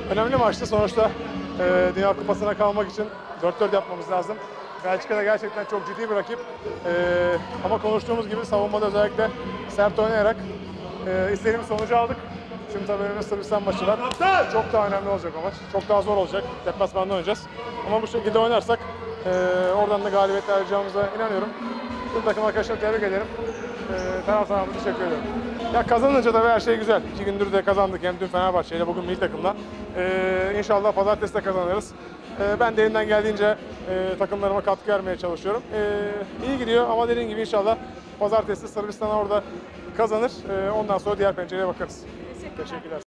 Önemli maçtı. Sonuçta Dünya Kupası'na kalmak için 4-4 yapmamız lazım. Belçika'da gerçekten çok ciddi bir rakip. Ama konuştuğumuz gibi savunmada özellikle sert oynayarak istediğimiz sonucu aldık. Şimdi tabii önümüzde Sırbistan maçı var. Çok daha önemli olacak o maç. Çok daha zor olacak. Deplasmanda oynayacağız. Ama bu şekilde oynarsak oradan da galibiyetler alacağımıza inanıyorum. Tüm takım arkadaşlarımı tebrik ederim. Taraftarımıza teşekkür ederim. Ya kazanınca da her şey güzel. 2 gündür de kazandık. Hem dün Fenerbahçe ile bugün milli takımla. İnşallah pazartesi de kazanırız. Ben de elimden geldiğince takımlarıma katkı vermeye çalışıyorum. İyi gidiyor ama dediğim gibi inşallah pazartesi Sırbistan orada kazanır. Ondan sonra diğer pencereye bakarız. Teşekkürler.